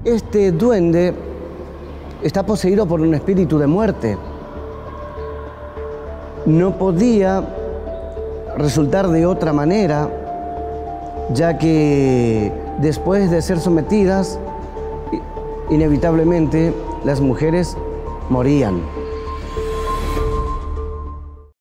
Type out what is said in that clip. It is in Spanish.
Este duende está poseído por un espíritu de muerte. No podía resultar de otra manera, ya que después de ser sometidas, inevitablemente las mujeres morían.